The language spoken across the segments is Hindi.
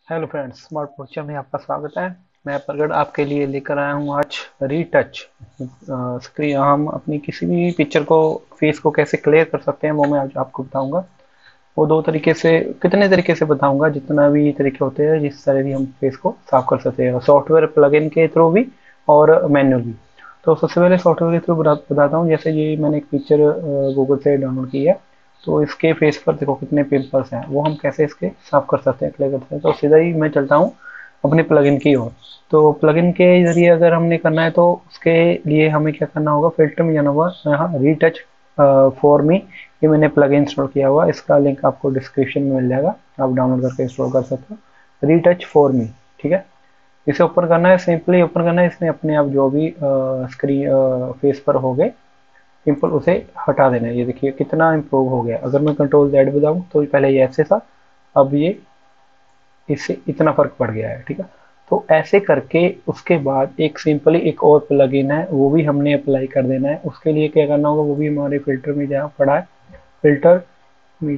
हेलो फ्रेंड्स, स्मार्ट पोस्चर में आपका स्वागत है। मैं प्रगट आपके लिए लेकर आया हूँ आज रीटच स्क्रीन। हम अपनी किसी भी पिक्चर को फेस को कैसे क्लियर कर सकते हैं वो मैं आज आपको बताऊंगा। वो दो तरीके से, कितने तरीके से बताऊंगा, जितना भी तरीके होते हैं जिस तरह भी हम फेस को साफ कर सकते हैं, सॉफ्टवेयर प्लगइन के थ्रू भी और मैनुअल भी। तो सबसे पहले सॉफ्टवेयर के थ्रू बताता हूँ। जैसे ये मैंने एक पिक्चर गूगल से डाउनलोड की है, तो इसके फेस पर देखो कितने पिंपल्स हैं, वो हम कैसे इसके साफ कर सकते हैं, क्लियर कर सकते हैं। तो सीधा ही मैं चलता हूँ अपने प्लगइन की ओर। तो प्लगइन के जरिए अगर हमने करना है तो उसके लिए हमें क्या करना होगा, फिल्टर में जाना होगा। यहाँ रीटच फॉर मी, ये मैंने प्लग इंस्टॉल किया हुआ, इसका लिंक आपको डिस्क्रिप्शन में मिल जाएगा, आप डाउनलोड करके इंस्टॉल कर सकते हो। रीटच फॉर मी, ठीक है। इसे ओपन करना है, सिंपली ओपन करना है। इसने अपने आप जो भी स्क्रीन फेस पर हो गए पिंपल, उसे हटा देना है। ये देखिए कितना इम्प्रूव हो गया। अगर मैं कंट्रोल जेड दबाऊं तो पहले ये ऐसे था, अब ये इससे इतना फर्क पड़ गया है, ठीक है। तो ऐसे करके उसके बाद एक सिंपली एक और प्लगइन है, वो भी हमने अप्लाई कर देना है। उसके लिए क्या करना होगा, वो भी हमारे फिल्टर में जहाँ पड़ा है, फिल्टर में।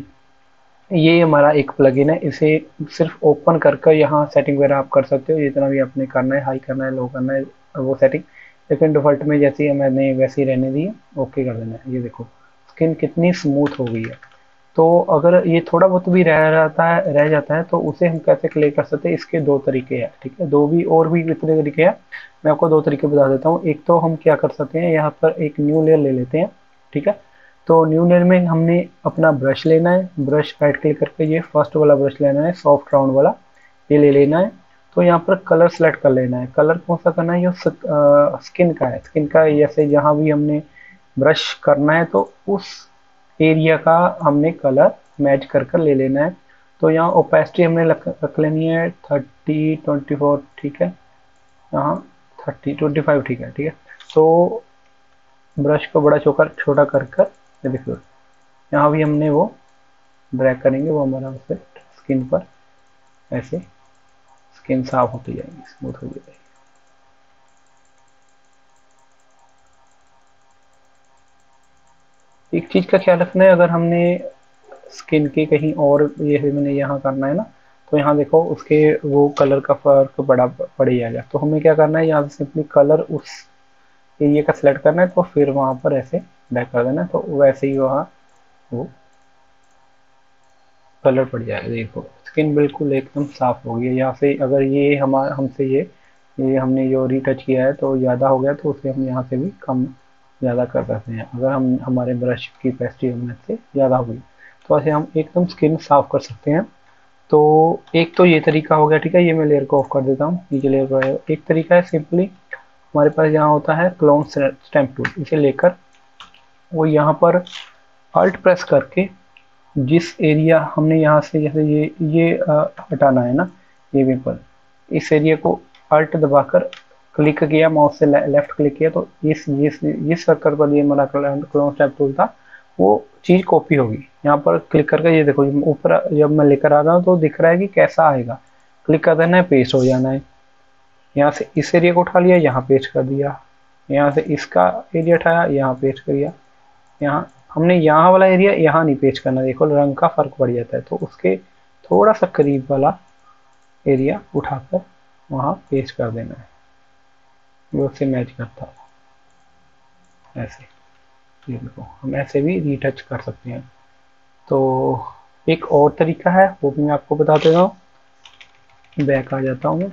ये हमारा एक प्लगइन है, इसे सिर्फ ओपन करके यहाँ सेटिंग वगैरह आप कर सकते हो, जितना भी आपने करना है, हाई करना है, लो करना है, वो सेटिंग। लेकिन डिफॉल्ट में जैसी है मैंने वैसे ही रहने दी है, ओके कर देना है। ये देखो स्किन कितनी स्मूथ हो गई है। तो अगर ये थोड़ा बहुत भी रह जाता है तो उसे हम कैसे क्लियर कर सकते हैं, इसके दो तरीके हैं, ठीक है। दो भी और भी इतने तरीके हैं, मैं आपको दो तरीके बता देता हूँ। एक तो हम क्या कर सकते हैं, यहाँ पर एक न्यू लेयर ले लेते हैं, ठीक है। तो न्यू लेयर में हमने अपना ब्रश लेना है, ब्रश राइट क्लिक करके ये फर्स्ट वाला ब्रश लेना है, सॉफ्ट राउंड वाला, ये ले लेना है। तो यहाँ पर कलर सेलेक्ट कर लेना है। कलर कौन सा करना है, ये स्किन का है, स्किन का। जैसे जहाँ भी हमने ब्रश करना है तो उस एरिया का हमने कलर मैच कर कर ले लेना है। तो यहाँ ओपेसिटी हमने रख लेनी है 30 24, ठीक है। यहाँ 30 25, ठीक है, ठीक है। तो ब्रश को बड़ा छोटा छोटा कर कर, ये देखो यहाँ भी हमने वो ड्रैग करेंगे, वो हमारा उससे स्किन पर ऐसे स्किन साफ होती जाएगी, स्मूथ हो जाएगी। एक चीज का ख्याल रखना है, अगर हमने स्किन के कहीं और ये मैंने यहाँ करना है ना, तो यहाँ देखो उसके वो कलर का फर्क बड़ा पड़ जाएगा। तो हमें क्या करना है, यहाँ से सिंपली कलर उस एरिया का सिलेक्ट करना है, तो फिर वहां पर ऐसे ड्रैग कर देना है, तो वैसे ही वहाँ वो कलर पड़ जाएगा। देखो स्किन बिल्कुल एकदम साफ हो गई है। यहाँ से अगर ये हमारा हमसे ये हमने जो रीटच किया है तो ज़्यादा हो गया, तो उसे हम यहाँ से भी कम ज़्यादा कर सकते हैं, अगर हम हमारे ब्रश की कैपेसिटी हमने से ज़्यादा हो गई। तो ऐसे हम एकदम स्किन साफ कर सकते हैं। तो एक तो ये तरीका हो गया, ठीक है। ये मैं लेयर को ऑफ कर देता हूँ, नीचे लेयर को। एक तरीका है सिंपली हमारे पास यहाँ होता है क्लोन स्टैम्प टूल, इसे लेकर वो यहाँ पर अल्ट प्रेस करके जिस एरिया हमने यहाँ से, जैसे ये हटाना है ना, ये पेपर, इस एरिया को अल्ट दबाकर क्लिक किया, माउस से लेफ्ट क्लिक किया, तो इस सर्कल पर ये हमारा क्लोन स्टैप टूल था, वो चीज कॉपी होगी। यहाँ पर क्लिक करके ये देखो ऊपर जब मैं लेकर आ रहा हूँ तो दिख रहा है कि कैसा आएगा। क्लिक कर देना है, पेस्ट हो जाना है। यहाँ से इस एरिया को उठा लिया, यहाँ पेस्ट कर दिया। यहाँ से इसका एरिया उठाया, यहाँ पेस्ट कर दिया। यहाँ हमने यहाँ वाला एरिया यहाँ नहीं पेस्ट करना, देखो रंग का फर्क पड़ जाता है, तो उसके थोड़ा सा करीब वाला एरिया उठाकर वहाँ पेस्ट कर देना है, जो उससे मैच करता है ऐसे। ये देखो हम ऐसे भी रीटच कर सकते हैं। तो एक और तरीका है, वो भी मैं आपको बता देता हूँ। बैक आ जाता हूँ मैं।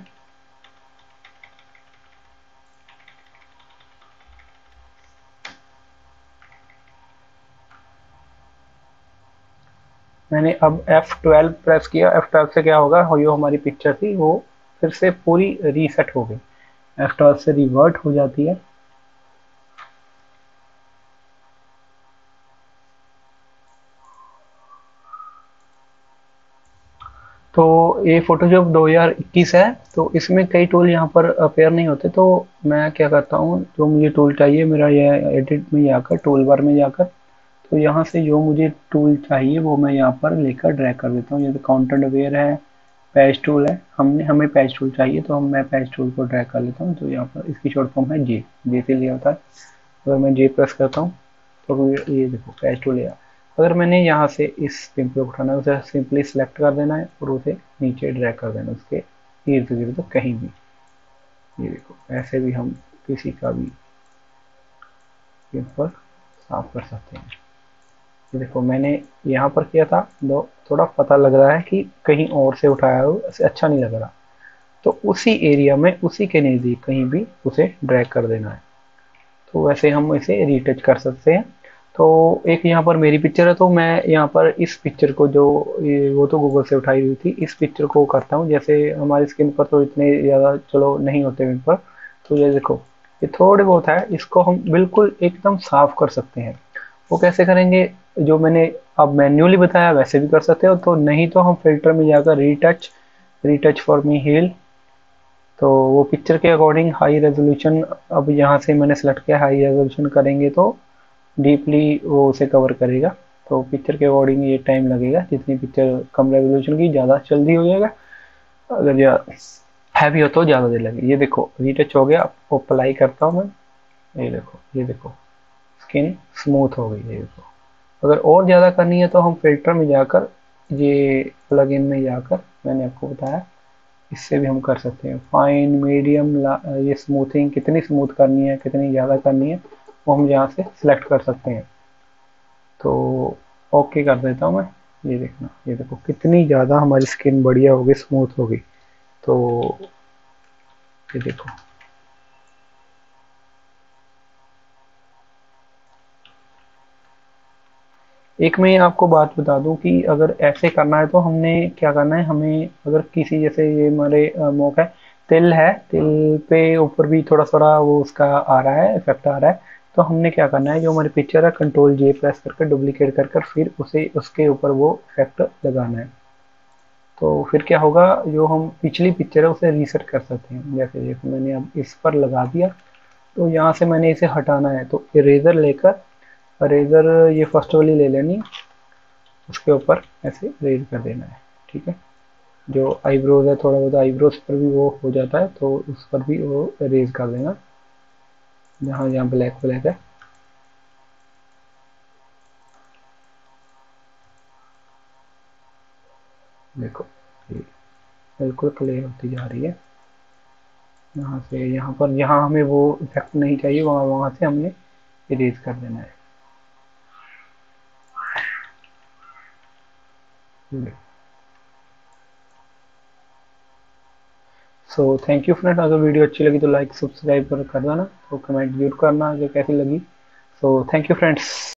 मैंने अब F12 प्रेस किया। F12 से क्या होगा, जो हमारी पिक्चर थी वो फिर से पूरी रीसेट हो गई, F12 से रिवर्ट हो जाती है। तो ये फोटोशॉप 2021 है, तो इसमें कई टूल यहाँ पर अपेयर नहीं होते। तो मैं क्या करता हूँ, जो मुझे टूल चाहिए, मेरा ये एडिट में जाकर टूल बार में जाकर, तो यहाँ से जो मुझे टूल चाहिए वो मैं यहाँ पर लेकर ड्रैग कर देता हूँ। जैसे काउंटर अवेयर है, पैच टूल है, हमें पैच टूल चाहिए, तो मैं पैच टूल को ड्रैग कर लेता हूँ। तो यहाँ पर इसकी शॉर्ट फॉर्म है जे से लिया होता है। अगर मैं जे प्रेस करता हूँ तो ये देखो पैच टूल लिया। अगर मैंने यहाँ से इस पिंपल को उठाना है, उसे सिंपली सेलेक्ट कर देना है और उसे नीचे ड्रैग कर देना उसके इर्द गिर्द कहीं भी। ये देखो, ऐसे भी हम किसी का भी पिंपल साफ कर सकते हैं। ये देखो, मैंने यहाँ पर किया था, तो थोड़ा पता लग रहा है कि कहीं और से उठाया हो, ऐसे अच्छा नहीं लग रहा। तो उसी एरिया में, उसी के नज़दीक कहीं भी उसे ड्रैग कर देना है। तो वैसे हम इसे रीटच कर सकते हैं। तो एक यहाँ पर मेरी पिक्चर है, तो मैं यहाँ पर इस पिक्चर को जो वो तो गूगल से उठाई हुई थी, इस पिक्चर को करता हूँ। जैसे हमारी स्किन पर तो इतने ज़्यादा चलो नहीं होते पिंपल, तो ये देखो, ये थोड़े बहुत है, इसको हम बिल्कुल एकदम साफ कर सकते हैं। वो कैसे करेंगे, जो मैंने अब मैन्युअली बताया वैसे भी कर सकते हो, तो नहीं तो हम फिल्टर में जाकर retouch, retouch for me heal, तो वो पिक्चर के अकॉर्डिंग हाई रेजोल्यूशन, अब यहाँ से मैंने सेलेक्ट किया, हाई रेजोल्यूशन करेंगे तो डीपली वो उसे कवर करेगा। तो पिक्चर के अकॉर्डिंग ये टाइम लगेगा, जितनी पिक्चर कम रेजोल्यूशन की ज़्यादा जल्दी हो जाएगा, अगर हैवी हो तो ज़्यादा देर लगेगी। ये देखो, रीटच हो गया। अब अप्लाई करता हूँ मैं, ये देखो, ये देखो, स्किन स्मूथ हो गई है। ये देखो, अगर और ज़्यादा करनी है तो हम फिल्टर में जाकर, ये प्लग इन में जाकर, मैंने आपको बताया, इससे भी हम कर सकते हैं फाइन, मीडियम, ये स्मूथिंग कितनी स्मूथ करनी है, कितनी ज़्यादा करनी है, वो हम यहाँ से सिलेक्ट कर सकते हैं। तो ओके कर देता हूँ मैं। ये देखना, ये देखो कितनी ज़्यादा हमारी स्किन बढ़िया होगी, स्मूथ होगी। तो ये देखो, एक मैं आपको बात बता दूं कि अगर ऐसे करना है तो हमने क्या करना है, हमें अगर किसी, जैसे ये हमारे मुख है, तिल है, तिल पे ऊपर भी थोड़ा थोड़ा वो उसका आ रहा है, इफेक्ट आ रहा है। तो हमने क्या करना है, जो हमारी पिक्चर है, कंट्रोल जे प्रेस करके डुप्लीकेट कर कर फिर उसे उसके ऊपर वो इफेक्ट लगाना है। तो फिर क्या होगा, जो हम पिछली पिक्चर है उसे रीसेट कर सकते हैं। जैसे देखो, मैंने अब इस पर लगा दिया, तो यहाँ से मैंने इसे हटाना है, तो इरेजर लेकर, इरेजर ये फर्स्ट वाली ले लेनी, उसके ऊपर ऐसे रेज कर देना है। ठीक है, जो आईब्रोज है, थोड़ा बहुत आईब्रोज पर भी वो हो जाता है, तो उस पर भी वो रेज कर देना, जहाँ जहाँ ब्लैक ब्लैक है। देखो, ये बिल्कुल क्लियर होती जा रही है। यहाँ से यहाँ पर, जहाँ हमें वो इफेक्ट नहीं चाहिए, वहाँ वहाँ से हमने इरेज कर देना है। सो थैंक यू फ्रेंड, अगर वीडियो अच्छी लगी तो लाइक सब्सक्राइब कर देना, तो कमेंट जरूर करना जो कैसी लगी। So thank you friends.